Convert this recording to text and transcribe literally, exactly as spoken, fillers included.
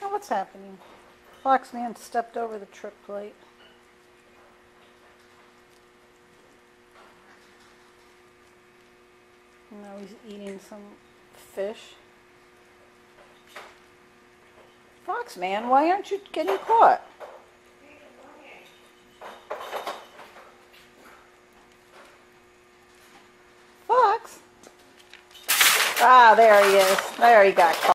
Oh, what's happening? Foxman stepped over the trip plate. Now he's eating some fish. Foxman, why aren't you getting caught? Fox? Ah, there he is. There he got caught.